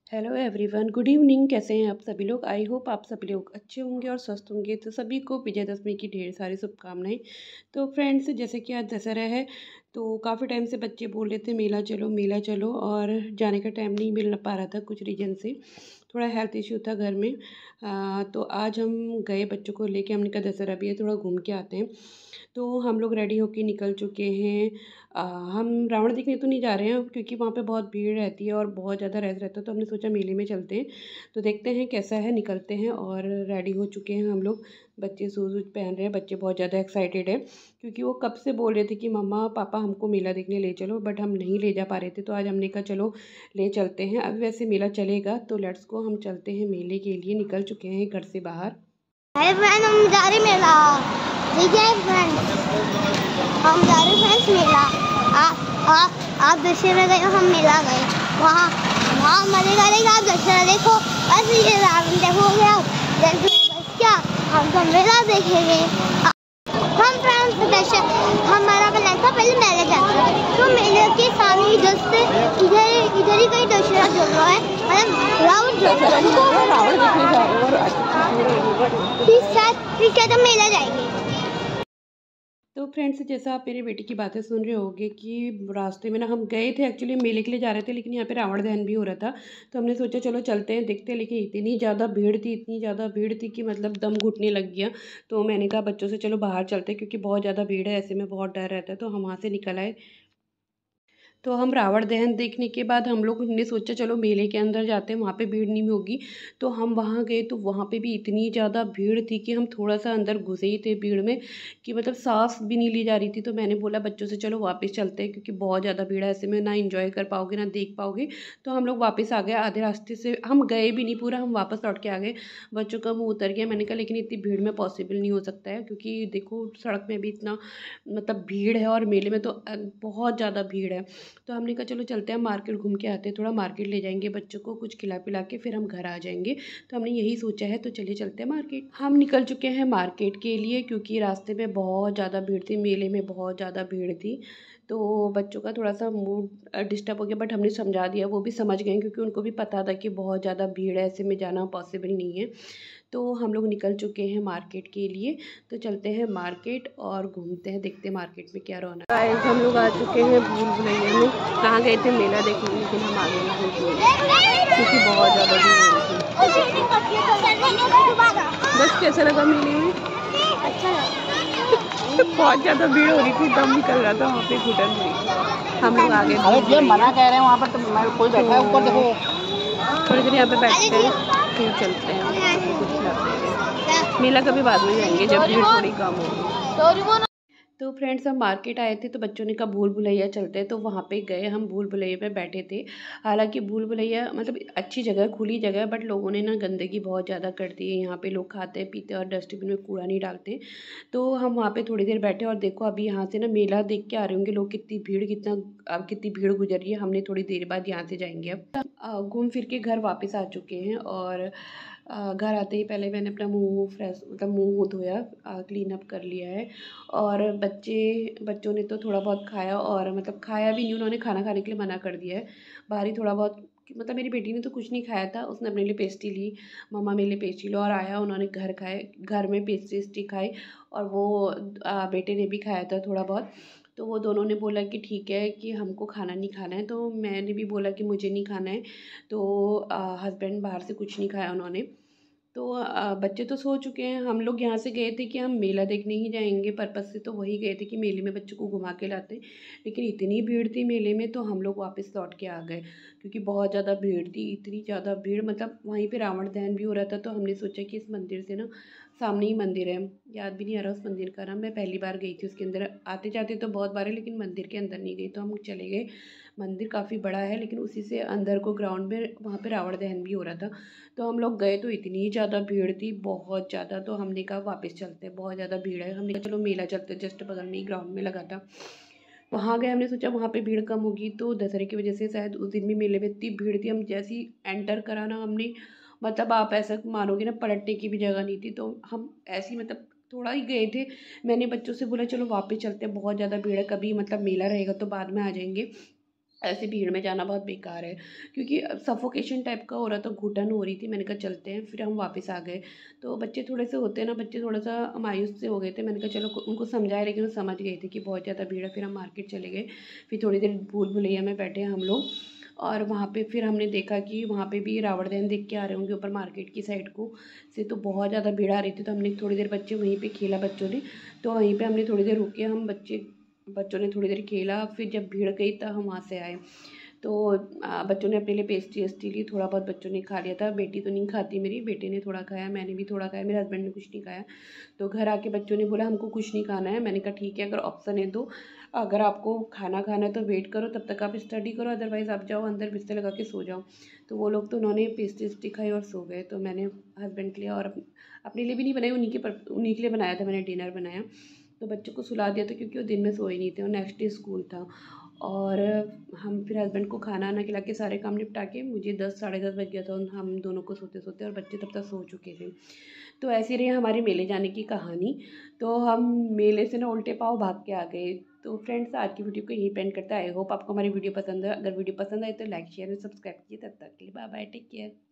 Hello everyone, good evening. कैसे हैं आप सभी लोग? आई होप आप सभी लोग अच्छे होंगे और स्वस्थ होंगे। तो सभी को विजयदशमी की ढेर सारी शुभकामनाएं। तो फ्रेंड्स, जैसे कि आज दशहरा है तो काफ़ी टाइम से बच्चे बोल रहे थे मेला चलो, और जाने का टाइम नहीं मिल पा रहा था कुछ रीजन से। थोड़ा हेल्थ इश्यू था घर में। तो आज हम गए बच्चों को लेके। हमने कहा दशहरा भी है, थोड़ा घूम के आते हैं। तो हम लोग रेडी होके निकल चुके हैं। हम रावण देखने तो नहीं जा रहे हैं क्योंकि वहाँ पे बहुत भीड़ रहती है और बहुत ज़्यादा रश रहता है। तो हमने सोचा मेले में चलते हैं। तो देखते हैं कैसा है, निकलते हैं। और रेडी हो चुके हैं हम लोग। बच्चे शूज़ वूज पहन रहे हैं। बच्चे बहुत ज़्यादा एक्साइटेड है क्योंकि वो कब से बोल रहे थे कि मम्मा पापा हमको मेला देखने ले चलो, बट हम नहीं ले जा पा रहे थे। तो आज हमने कहा चलो ले चलते हैं। अभी वैसे मेला चलेगा तो लेट्स को, हम चलते हैं मेले के लिए। निकल चुके हैं घर से बाहर। अरे फ्रेंड, हम जा रहे मेला। ठीक है फ्रेंड, हम जा रहे फ्रेंड्स मेला। आप दशहरा गए, हम मेला गए। वहाँ वहाँ मजे करेगा। आप दशहरा देखो, बस ये रावण देखोगे आप। बस क्या, हम तो मेला देखेंगे। हम फ्रेंड्स हमारा प्लान था पहले मेले जाते हैं, तो मेले के सामने जस्ट इधर ही कहीं दशहरा चल रहा है, मतलब रावण चल रहा है। रावण देखने जा रहे हैं, फिर तो मेला जाएंगे। तो फ्रेंड्स, जैसा आप मेरी बेटी की बातें सुन रहे होंगे कि रास्ते में ना हम गए थे, एक्चुअली मेले के लिए जा रहे थे, लेकिन यहाँ पे रावण दहन भी हो रहा था। तो हमने सोचा चलो चलते हैं, देखते हैं। लेकिन इतनी ज़्यादा भीड़ थी कि मतलब दम घुटने लग गया। तो मैंने कहा बच्चों से चलो बाहर चलते हैं क्योंकि बहुत ज़्यादा भीड़ है, ऐसे में बहुत डर रहता है। तो हम वहाँ से निकल आए। तो हम रावण दहन देखने के बाद हम लोग ने सोचा चलो मेले के अंदर जाते हैं, वहाँ पे भीड़ नहीं होगी। तो हम वहाँ गए तो वहाँ पे भी इतनी ज़्यादा भीड़ थी कि हम थोड़ा सा अंदर घुसे ही थे भीड़ में, कि मतलब सांस भी नहीं ली जा रही थी। तो मैंने बोला बच्चों से चलो वापस चलते हैं क्योंकि बहुत ज़्यादा भीड़ है, ऐसे में ना इंजॉय कर पाओगे ना देख पाओगे। तो हम लोग वापस आ गए। आधे रास्ते से हम गए भी नहीं पूरा, हम वापस लौट के आ गए। बच्चों का मुँह उतर गया। मैंने कहा लेकिन इतनी भीड़ में पॉसिबल नहीं हो सकता है क्योंकि देखो सड़क में भी इतना मतलब भीड़ है और मेले में तो बहुत ज़्यादा भीड़ है। तो हमने कहा चलो चलते हैं मार्केट घूम के आते हैं, थोड़ा मार्केट ले जाएंगे बच्चों को, कुछ खिला पिला के फिर हम घर आ जाएंगे। तो हमने यही सोचा है, तो चलिए चलते हैं मार्केट। हम निकल चुके हैं मार्केट के लिए क्योंकि रास्ते में बहुत ज़्यादा भीड़ थी, मेले में बहुत ज़्यादा भीड़ थी। तो बच्चों का थोड़ा सा मूड डिस्टर्ब हो गया, बट हमने समझा दिया, वो भी समझ गए क्योंकि उनको भी पता था कि बहुत ज़्यादा भीड़ है, ऐसे में जाना पॉसिबल नहीं है। तो हम लोग निकल चुके हैं मार्केट के लिए। तो चलते हैं मार्केट और घूमते हैं, देखते हैं मार्केट में क्या रौनक है। हम लोग आ चुके हैं भूल भुलैया में। कहाँ गए थे मेला देखने, लेकिन हम आगे नहीं गए क्योंकि बहुत ज़्यादा भीड़ थी। बस कैसा लगा मेले में? अच्छा बहुत ज़्यादा भीड़ हो रही थी, दम निकल रहा था वहाँ पे, घुटन हुई। हम लोग आगे मना कह रहे हैं वहाँ पर, तो कोई बैठा है ऊपर देखो। थोड़ी देर यहाँ पे बैठते हैं फिर चलते हैं। मेला कभी बाद में जाएंगे जब भीड़ थोड़ी कम होगी। तो फ्रेंड्स, हम मार्केट आए थे तो बच्चों ने कहा भूल भुलैया चलते हैं, तो वहाँ पे गए। हम भूल भुलैया पे बैठे थे। हालांकि भूल भुलैया मतलब अच्छी जगह है, खुली जगह है, बट लोगों ने ना गंदगी बहुत ज़्यादा कर दी है। यहाँ पे लोग खाते पीते और डस्टबिन में कूड़ा नहीं डालते। तो हम वहाँ पे थोड़ी देर बैठे और देखो अभी यहाँ से ना मेला देख के आ रहे होंगे लोग, कितनी भीड़ गुजर रही है। हमने थोड़ी देर बाद यहाँ से जाएंगे। अब घूम फिर के घर वापस आ चुके हैं। और घर आते ही पहले मैंने अपना मुँह धोया, क्लीन अप कर लिया है। और बच्चों ने तो थोड़ा बहुत खाया, और मतलब खाया भी नहीं, उन्होंने खाना खाने के लिए मना कर दिया है। बाहर ही थोड़ा बहुत, मतलब मेरी बेटी ने तो कुछ नहीं खाया था, उसने अपने लिए पेस्ट्री ली, मम्मा मेरे लिए पेस्ट्री लो, और आया उन्होंने घर में पेस्ट्री खाई। और वो बेटे ने भी खाया था थोड़ा बहुत। तो वो दोनों ने बोला कि ठीक है कि हमको खाना नहीं खाना है, तो मैंने भी बोला कि मुझे नहीं खाना है। तो हस्बैंड बाहर से कुछ नहीं खाया उन्होंने। तो बच्चे तो सो चुके हैं। हम लोग यहाँ से गए थे कि हम मेला देखने ही जाएंगे, पर्पस से तो वही गए थे कि मेले में बच्चों को घुमा के लाते। लेकिन इतनी भीड़ थी मेले में तो हम लोग वापस लौट के आ गए क्योंकि बहुत ज़्यादा भीड़ थी, इतनी ज़्यादा भीड़। मतलब वहीं पे रावण दहन भी हो रहा था। तो हमने सोचा कि इस मंदिर से ना, सामने ही मंदिर है, याद भी नहीं आ रहा उस मंदिर का नाम, मैं पहली बार गई थी उसके अंदर। आते जाते तो बहुत बार है लेकिन मंदिर के अंदर नहीं गई। तो हम चले गए। मंदिर काफ़ी बड़ा है, लेकिन उसी से अंदर को ग्राउंड में वहाँ पे रावण दहन भी हो रहा था। तो हम लोग गए तो इतनी ज़्यादा भीड़ थी, बहुत ज़्यादा। तो हमने कहा वापस चलते हैं, बहुत ज़्यादा भीड़ है। हमने कहा चलो मेला चलते हैं, जस्ट बगल में ही ग्राउंड में लगा था, वहाँ गए। हमने सोचा वहाँ पे भीड़ कम होगी। तो दशहरे की वजह से शायद उस दिन भी मेले में इतनी भीड़ थी, हम जैसे ही एंटर करा ना हमने, मतलब आप ऐसा मानोगे ना, पलटने की भी जगह नहीं थी। तो हम ऐसे ही मतलब थोड़ा ही गए थे। मैंने बच्चों से बोला चलो वापस चलते हैं, बहुत ज़्यादा भीड़ है, कभी मतलब मेला रहेगा तो बाद में आ जाएंगे। ऐसे भीड़ में जाना बहुत बेकार है, क्योंकि सफोकेशन टाइप का हो रहा था, घुटन हो रही थी। मैंने कहा चलते हैं, फिर हम वापस आ गए। तो बच्चे थोड़े से होते हैं ना, बच्चे थोड़ा सा मायूस से हो गए थे। मैंने कहा चलो उनको समझाए, लेकिन वो समझ गए थे कि बहुत ज़्यादा भीड़ है। फिर हम मार्केट चले गए, फिर थोड़ी देर भूल भुलैया में बैठे हम लोग। और वहाँ पे फिर हमने देखा कि वहाँ पे भी रावण दहन देख के आ रहे होंगे ऊपर मार्केट की साइड को से, तो बहुत ज़्यादा भीड़ आ रही थी। तो हमने थोड़ी देर बच्चे वहीं पे खेला बच्चों ने, तो वहीं पे हमने थोड़ी देर रुके, हम बच्चों ने थोड़ी देर खेला। फिर जब भीड़ गई तब हम वहाँ से आए। तो बच्चों ने अपने लिए पेस्ट्री वेस्ट्री ली, थोड़ा बहुत बच्चों ने खा लिया था। बेटी तो नहीं खाती मेरी, बेटे ने थोड़ा खाया, मैंने भी थोड़ा खाया, मेरे हस्बैंड ने कुछ नहीं खाया। तो घर आके बच्चों ने बोला हमको कुछ नहीं खाना है। मैंने कहा ठीक है, अगर ऑप्शन है तो अगर आपको खाना खाना है तो वेट करो, तब तक आप स्टडी करो, अदरवाइज़ आप जाओ अंदर बिस्तर लगा के सो जाओ। तो वो लोग तो उन्होंने पेस्ट्री वेस्ट्री खाई और सो गए। तो मैंने हस्बैंड के लिए और अपने लिए भी नहीं बनाई, उन्हीं के लिए बनाया था, मैंने डिनर बनाया। तो बच्चों को सुला दिया था, क्योंकि वो दिन में सोए नहीं थे और नेक्स्ट डे स्कूल था। और हम फिर हस्बैंड को खाना वाना खिला के सारे काम निपटा के, मुझे 10 साढ़े 10 बज गया था हम दोनों को सोते सोते, और बच्चे तब तक सो चुके थे। तो ऐसी रही हमारी मेले जाने की कहानी। तो हम मेले से ना उल्टे पाँव भाग के आ गए। तो फ्रेंड्स, आज की वीडियो को यहीं पेंड करता है। आई होप आपको हमारी वीडियो पसंद है। अगर वीडियो पसंद आए तो लाइक शेयर और सब्सक्राइब कीजिए। तब तक के लिए बाय बाय, टेक केयर।